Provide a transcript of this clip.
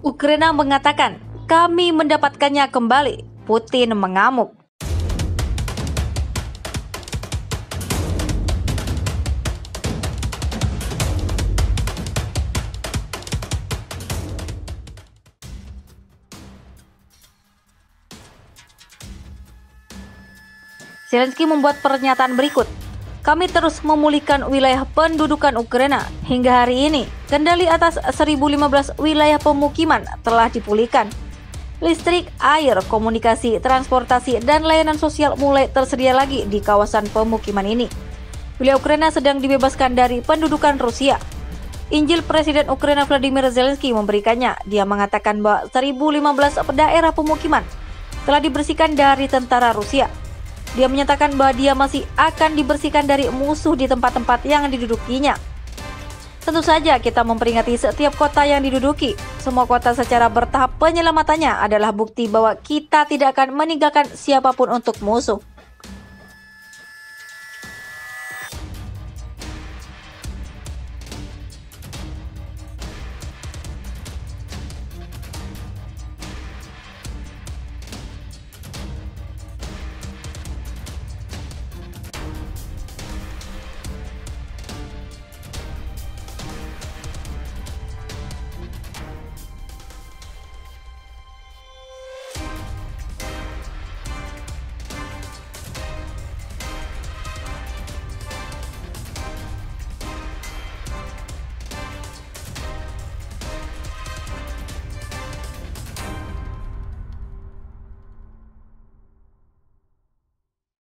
Ukraina mengatakan, kami mendapatkannya kembali. Putin mengamuk. Zelensky membuat pernyataan berikut. Kami terus memulihkan wilayah pendudukan Ukraina. Hingga hari ini, kendali atas 1015 wilayah pemukiman telah dipulihkan. Listrik, air, komunikasi, transportasi, dan layanan sosial mulai tersedia lagi di kawasan pemukiman ini. Wilayah Ukraina sedang dibebaskan dari pendudukan Rusia. Injil Presiden Ukraina Vladimir Zelensky memberikannya. Dia mengatakan bahwa 1015 daerah pemukiman telah dibersihkan dari tentara Rusia. Dia menyatakan bahwa dia masih akan dibersihkan dari musuh di tempat-tempat yang didudukinya. Tentu saja kita memperingati setiap kota yang diduduki. Semua kota secara bertahap penyelamatannya adalah bukti bahwa kita tidak akan meninggalkan siapapun untuk musuh.